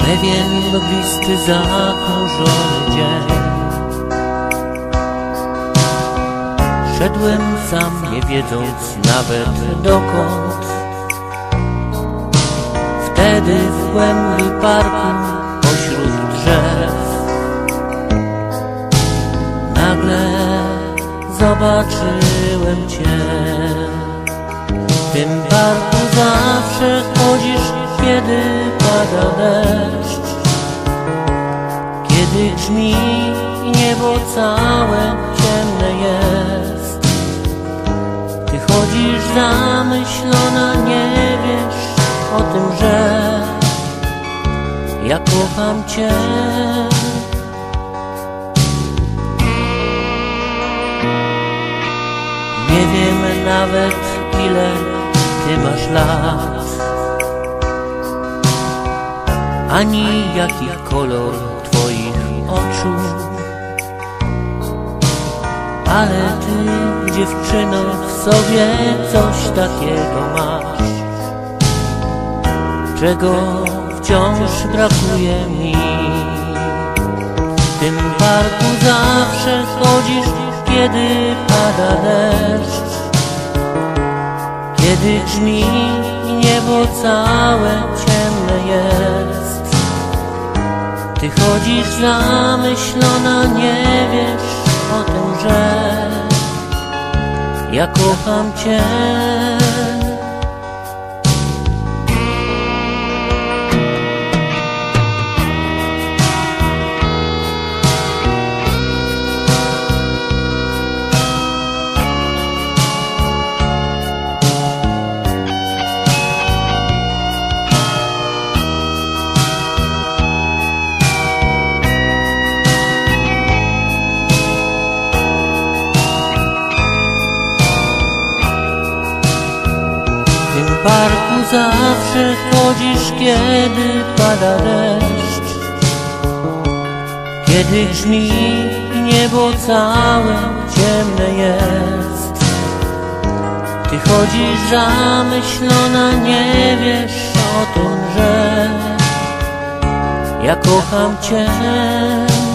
Pewien mglisty, zachmurzony dzień. Szedłem sam, nie wiedząc nawet dokąd. Wtedy w głębi parku, pośród drzew, nagle zobaczyłem Cię. W tym parku zawsze chodzisz, kiedy pada deszcz, kiedy grzmi i niebo całe ciemne jest. Ty chodzisz zamyślona, nie wiesz o tym, że ja kocham Cię. Nie wiem nawet, ile Ty masz lat, ani jaki kolor Twoich oczu, ale Ty, dziewczyno, w sobie coś takiego masz, czego wciąż brakuje mi. W tym parku zawsze chodzisz, kiedy pada deszcz, kiedy grzmi i niebo całe ciemne jest. Ty chodzisz zamyślona, nie wiesz o tym, że ja kocham Cię. W parku zawsze chodzisz, kiedy pada deszcz, kiedy grzmi i niebo całe ciemne jest. Ty chodzisz zamyślona, nie wiesz o tym, że ja kocham Cię.